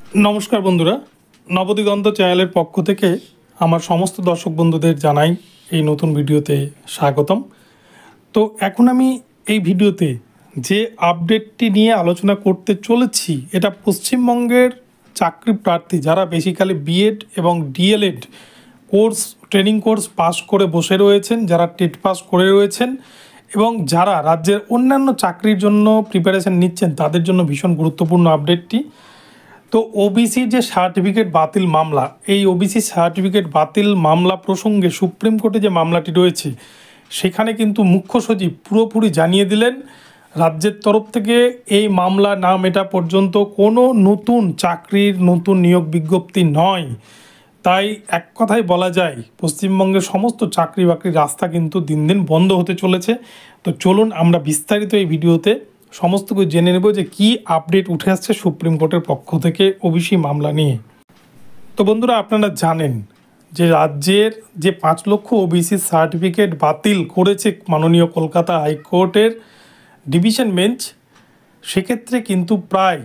नमस्कार बंधुरा नवदिगंत चैनल पक्ष थेके आमार समस्त दर्शक बंधुदेर जानाई এই নতুন ভিডিওতে স্বাগতম। তো এখন আমি এই ভিডিওতে যে আপডেটটি নিয়ে আলোচনা করতে চলেছি এটা পশ্চিমবঙ্গের চাকরি প্রার্থী যারা বেসিক্যালি বিএড এবং DElEd course training course pass করে বসে রয়েছেন, যারা টেট পাস করে রয়েছেন এবং যারা রাজ্যের অন্যান্য চাকরির জন্য প্রিপারেশন নিচ্ছেন তাদের জন্য ভীষণ গুরুত্বপূর্ণ আপডেটটি। তো ওবিসি যে সার্টিফিকেট বাতিল মামলা, এই ওবিসি সার্টিফিকেট বাতিল মামলা প্রসঙ্গে সুপ্রিম কোর্টে যে মামলাটি রয়েছে সেখানে কিন্তু মুখ্য সচিব পুরোপুরি জানিয়ে দিলেন রাজ্যের তরফ থেকে এই মামলা না মেটা পর্যন্ত কোনো নতুন চাকরির নতুন নিয়োগ বিজ্ঞপ্তি নয়। তাই এক কথায় বলা যায় পশ্চিমবঙ্গের সমস্ত চাকরি বাকরির রাস্তা কিন্তু দিন দিন বন্ধ হতে চলেছে। তো চলুন আমরা বিস্তারিত এই ভিডিওতে সমস্ত কিছু জেনে নেব যে কী আপডেট উঠে আসছে সুপ্রিম কোর্টের পক্ষ থেকে ওবিসি মামলা নিয়ে। তো বন্ধুরা, আপনারা জানেন যে রাজ্যের যে 5 লক্ষ ওবিসি সার্টিফিকেট বাতিল করেছে মাননীয় কলকাতা হাইকোর্টের ডিভিশন বেঞ্চ, সেক্ষেত্রে কিন্তু প্রায়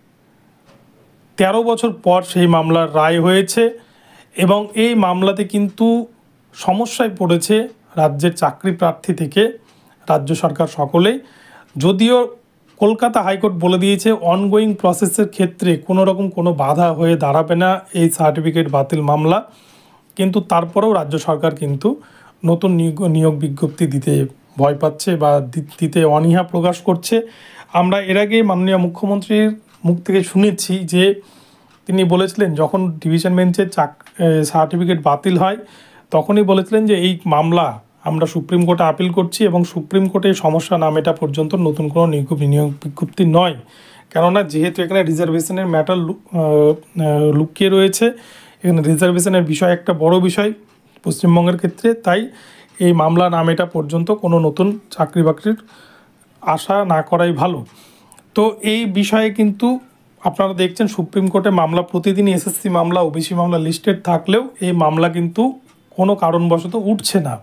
13 বছর পর সেই মামলার রায় হয়েছে এবং এই মামলাতে কিন্তু সমস্যায় পড়েছে রাজ্যের চাকরি প্রার্থী থেকে রাজ্য সরকার সকলেই। যদিও কলকাতা হাইকোর্ট বলে দিয়েছে অনগোয়িং প্রসেসের ক্ষেত্রে কোনো রকম কোনো বাধা হয়ে দাঁড়াবে না এই সার্টিফিকেট বাতিল মামলা, কিন্তু তারপরেও রাজ্য সরকার কিন্তু নতুন নিয়োগ বিজ্ঞপ্তি দিতে ভয় পাচ্ছে বা দিতে অনীহা প্রকাশ করছে। আমরা এর আগে মাননীয় মুখ্যমন্ত্রীর মুখ থেকে শুনেছি যে তিনি বলেছিলেন যখন ডিভিশন বেঞ্চের সার্টিফিকেট বাতিল হয় তখনই বলেছিলেন যে এই মামলা আমরা সুপ্রিম কোর্টে আপিল করছি এবং সুপ্রিম কোর্টে সমস্যা না মেটা পর্যন্ত নতুন কোনো নিয়োগ বিজ্ঞপ্তি নয়, কেননা যেহেতু এখানে রিজার্ভেশনের ম্যাটার লুকিয়ে রয়েছে, এখানে রিজার্ভেশনের বিষয় একটা বড় বিষয় পশ্চিমবঙ্গের ক্ষেত্রে, তাই এই মামলা না মেটা পর্যন্ত কোনো নতুন চাকরি বাকরির আশা না করাই ভালো। তো এই বিষয়ে কিন্তু আপনারা দেখছেন সুপ্রিম কোর্টে মামলা প্রতিদিনই এসএসসি মামলা ওবিসি মামলা লিস্টেড থাকলেও এই মামলা কিন্তু কোনো কারণবশত উঠছে না,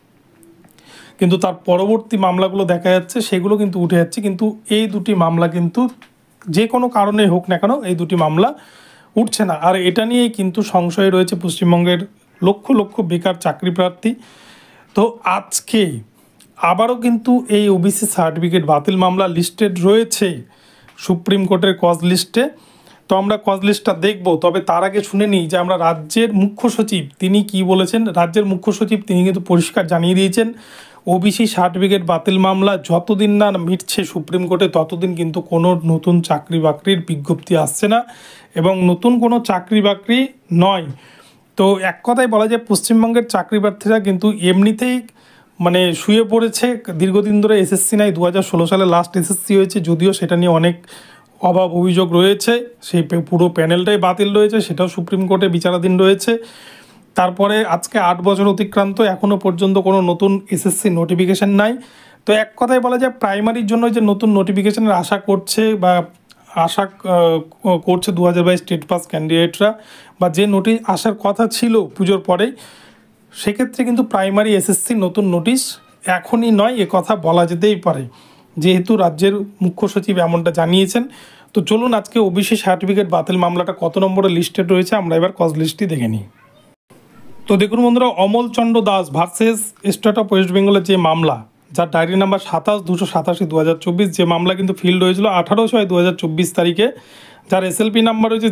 কিন্তু তার পরবর্তী মামলাগুলো দেখা যাচ্ছে সেগুলো কিন্তু উঠে যাচ্ছে। কিন্তু এই দুটি মামলা কিন্তু যে কোনো কারণে হোক না কেন এই দুটি মামলা উঠছে না, আর এটা নিয়েই কিন্তু সংশয় রয়েছে পশ্চিমবঙ্গের লক্ষ লক্ষ বেকার চাকরি প্রার্থী। তো আজকে আবারও কিন্তু এই ওবিসি সার্টিফিকেট বাতিল মামলা লিস্টেড রয়েছে সুপ্রিম কোর্টের কজ লিস্টে। তো আমরা কজ লিস্টটা দেখব, তবে তার আগে শুনে নিই যে আমরা রাজ্যের মুখ্য সচিব তিনি কি বলেছেন। রাজ্যের মুখ্য সচিব তিনি কিন্তু পরিষ্কার জানিয়ে দিয়েছেন ওবিসি সার্টিফিকেট বাতিল মামলা যতদিন না মিটছে সুপ্রিম কোর্টে ততদিন কিন্তু কোনো নতুন চাকরি বাকরির বিজ্ঞপ্তি আসছে না এবং নতুন কোনো চাকরি বাকরি নয়। তো এক কথায় বলা যায় পশ্চিমবঙ্গের চাকরি প্রার্থীরা কিন্তু এমনিতেই মানে শুয়ে পড়েছে দীর্ঘদিন ধরে। এসএসসি নাই 2016 সালে লাস্ট এসএসসি হয়েছে, যদিও সেটা নিয়ে অনেক অভাব অভিযোগ রয়েছে, সেই পুরো প্যানেলটাই বাতিল রয়েছে, সেটাও সুপ্রিম কোর্টে বিচারাধীন রয়েছে। তারপরে আজকে 8 বছর অতিক্রান্ত, এখনও পর্যন্ত কোনো নতুন এসএসসি নোটিফিকেশান নাই। তো এক কথায় বলা যায় প্রাইমারির জন্য যে নতুন নোটিফিকেশানের আশা করছে বা আশা করছে 2022 স্টেট পাস ক্যান্ডিডেটরা বা যে নোটিশ আসার কথা ছিল পুজোর পরেই, সেক্ষেত্রে কিন্তু প্রাইমারি এসএসসি নতুন নোটিশ এখনই নয় এ কথা বলা যেতেই পারে, যেহেতু রাজ্যের মুখ্য সচিব এমনটা জানিয়েছেন। তো চলুন আজকে ওবিসি সার্টিফিকেট বাতিল মামলাটা কত নম্বরে লিস্টেড রয়েছে আমরা এবার কজ লিস্টটি দেখে নিই। তো দেখুন বন্ধুরা, Amal Chandra Das versus state of West বেঙ্গলের যে মামলা, যার ডায়েরি নাম্বার 27-287-2024, যে মামলা কিন্তু ফিল্ড হয়েছিল 18/6/2024 তারিখে, যার এসএলপি নাম্বার হয়েছে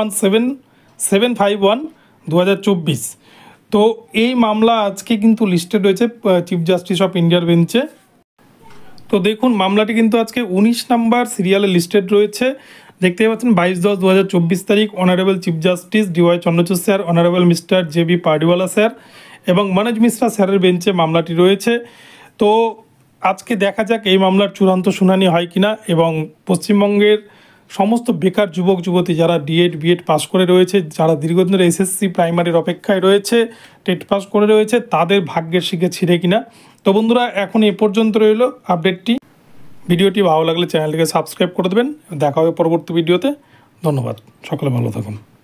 017751/2024। তো এই মামলা আজকে কিন্তু লিস্টেড রয়েছে চিফ জাস্টিস অফ ইন্ডিয়ার বেঞ্চে। তো দেখুন মামলাটি কিন্তু আজকে 19 নাম্বার সিরিয়ালে লিস্টেড রয়েছে, দেখতে পাচ্ছেন 22/10/2024 তারিখ। Honourable chief justice DY Chandrachud sir, honourable mister JB Pardiwala sir এবং মনোজ মিশ্রা স্যারের বেঞ্চে মামলাটি রয়েছে। তো আজকে দেখা যাক এই মামলার চূড়ান্ত শুনানি হয় কিনা এবং পশ্চিমবঙ্গের সমস্ত বেকার যুবক যুবতী যারা ডিএড বিএড পাস করে রয়েছে, যারা দীর্ঘদিন ধরে এসএসসি প্রাইমারির অপেক্ষায় রয়েছে, টেট পাস করে রয়েছে, তাদের ভাগ্যের শিখে ছিঁড়ে কিনা। তো বন্ধুরা এখন এ পর্যন্ত রইল আপডেটটি। ভিডিওটি ভালো লাগলে চ্যানেলটিকে সাবস্ক্রাইব করে দেবেন। দেখা হবে পরবর্তী ভিডিওতে। ধন্যবাদ, সকলে ভালো থাকুন।